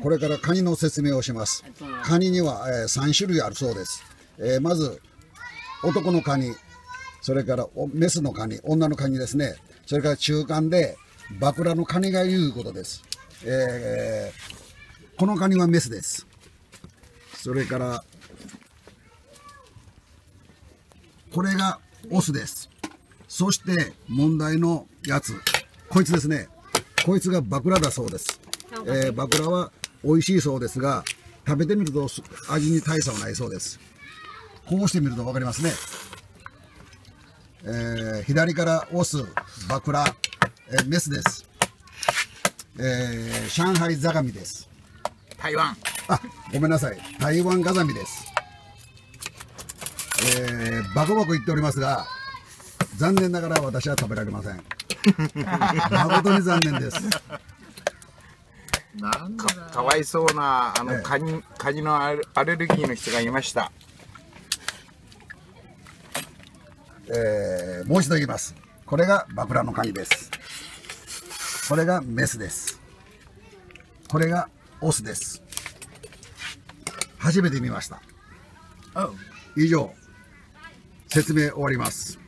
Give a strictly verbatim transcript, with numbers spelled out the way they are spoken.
これからカニの説明をします。カニには、えー、さん種類あるそうです。えー、まず男のカニ、それからメスのカニ、女のカニですね。それから中間でバクラのカニがいるということです。えー、このカニはメスです。それからこれがオスです。そして問題のやつ、こいつですね。こいつがバクラだそうです。えー、バクラは美味しいそうですが、食べてみると味に大差はないそうです。こうしてみると分かりますね。えー、左からオス、バクラ、えー、メスです。えー、上海ザガミです。 台湾。 あ、ごめんなさい。台湾ガザミです。えー、バクバク言っておりますが、残念ながら私は食べられません。誠に残念です。 なんか, かわいそうなあの、ええ、カニ、カニのアレルギーの人がいました。 えー、もう一度言います。これがバクラのカニです。これがメスです。これがオスです。初めて見ました。以上、説明終わります。